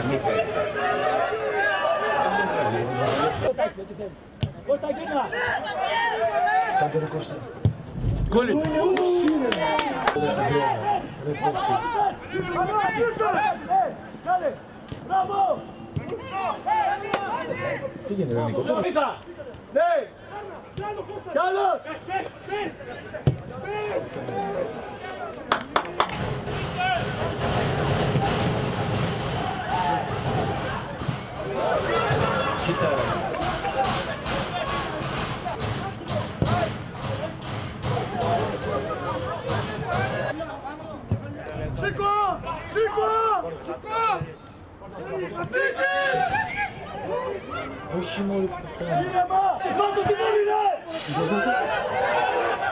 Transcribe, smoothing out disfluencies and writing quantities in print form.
Κώστα γίνα! Κάντε ρε Κώστα. Γκολ! Μπράβο! Πήγαινε ρε Νίκο. Ναι! Κι άλλος! Κοίτα ρε. Σήκω! Σήκω! Όχι μόλι που κάνει. Ήρεμα! Σπάς το τιμόνι ρε!